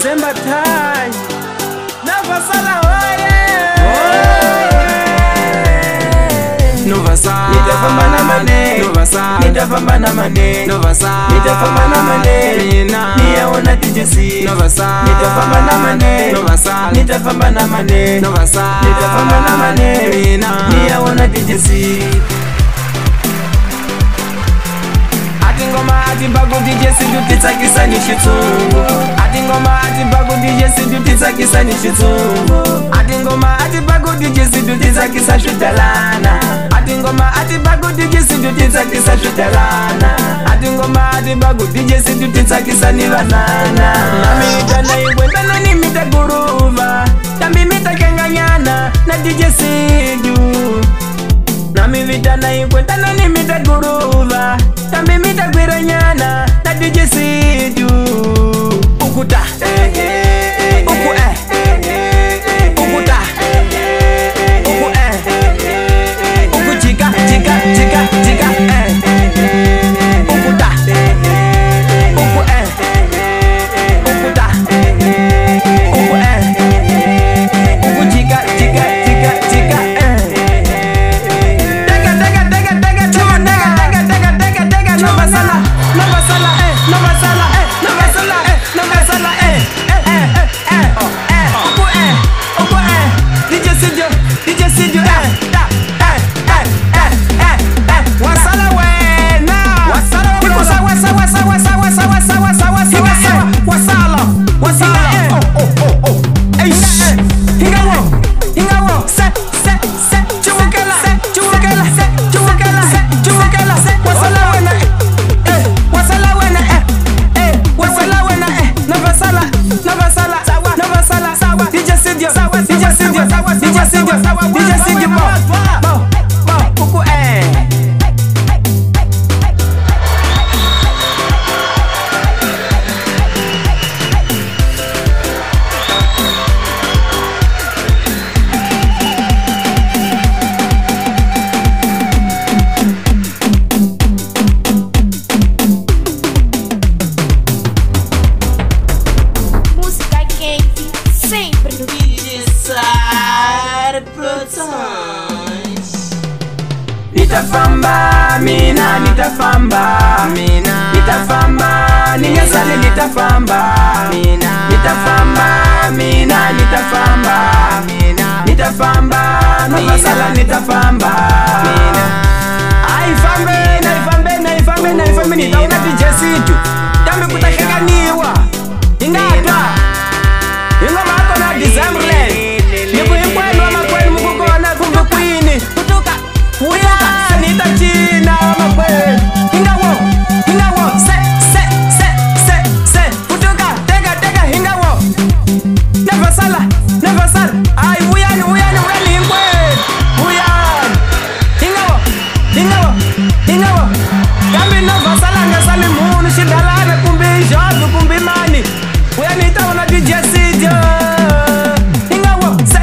December time. Nova Sala oye. Nova Sala. Nitafambana mane. Nova Sala. Nitafambana mane. Nova Sala. Nitafambana mane. Mina. Niyaona DJC. Nova Sala. Nitafambana mane. Nova Sala. Nitafambana mane. Nova Sala. Nitafambana mane. Mina. Niyaona DJC. Atingoma atibago DJ sidutitsakisa ni chitungu. Atingoma atibago DJ sidutitsakisa ni chitungu. Atingoma atibago DJ sidutitsakisa shudalana. Atingoma atibago DJ sidutitsakisa shudalana. Atingoma atibago DJ sidutitsakisa ni banana. Namita na iwenda no ni mita guruva. Tambi mita kenganyana na DJ Sidu. Nami vita na ikwenda no ni mita guruva. Tambi mita gwiranyana na DJ Sidu. Ukuta uku ukuta uku uku chica ukuta ukuta uku uku chica Nova Sala, Nova Sala, Nova Sala, Nova Sala, Nova Sala, DJ Sidio, Wasala wena, Wasala, Hingawo, se, chumukela, Wasala wena, DJ Sidio, kuku Nitafamba, mina nitafamba, nitafamba, ningesali nitafamba, nitafamba, mina nitafamba, Nova Sala nitafamba, naifambe, nitaona DJ Sidu, tambi kutakanganiwa, ingata, ingoma hako na December, niku makwenu mukugona kumbu kwini, kutuka, Sanita China makwenu, hingawo, se, kutuka, tega, hingawo, Nova Sala, ay, uyani, ingwe, hingawo, kambi Nova Sala ngasali munu, shidalana, kumbi jodu, kumbi mani, uyani itaona DJ Sidio, hingawo, se,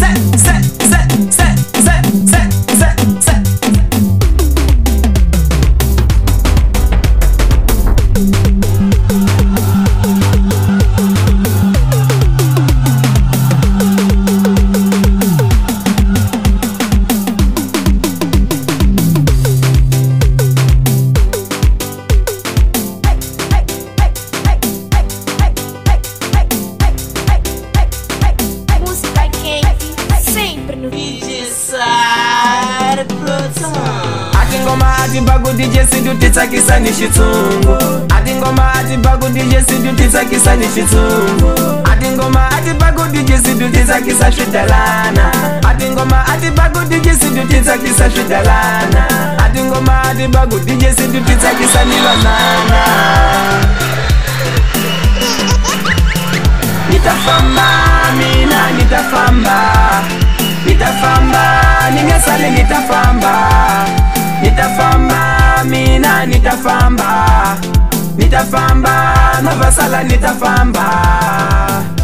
Atingoma atibago DJ sidutitsakisa ni chitungu. Atingoma atibago DJ sidutitsakisa ni chitungu. Atingoma atibago DJ sidutitsakisa shudalana. Atingoma atibago DJ sidutitsakisa shudalana. Atingoma atibago DJ sidutitsakisa ni banana. Nitafamba, mina nitafamba, ningesali nitafamba, mina nitafamba, Nova Sala nitafamba.